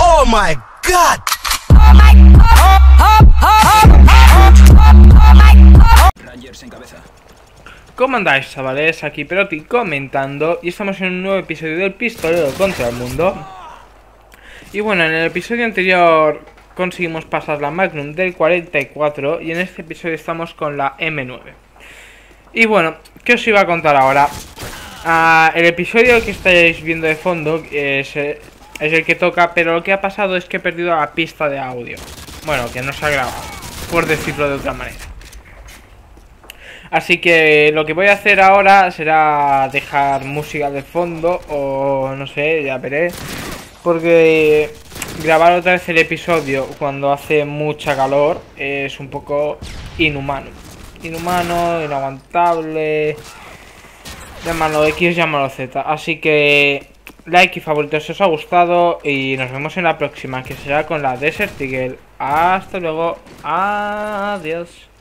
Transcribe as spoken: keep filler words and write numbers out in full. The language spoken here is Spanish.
Oh my god. Rangers en cabeza. ¿Cómo andáis, chavales? Aquí Perotti comentando y estamos en un nuevo episodio del Pistolero contra el Mundo. Y bueno, en el episodio anterior conseguimos pasar la Magnum del cuarenta y cuatro y en este episodio estamos con la eme nueve. Y bueno, ¿qué os iba a contar ahora? Uh, el episodio que estáis viendo de fondo es, es el que toca, pero lo que ha pasado es que he perdido la pista de audio. Bueno, que no se ha grabado, por decirlo de otra manera. Así que lo que voy a hacer ahora será dejar música de fondo o no sé, ya veré. Porque grabar otra vez el episodio cuando hace mucha calor es un poco inhumano. Inhumano, inaguantable. Llámalo X, llámalo Z. Así que like y favoritos si os ha gustado. Y nos vemos en la próxima, que será con la Desert Eagle. Hasta luego. Adiós.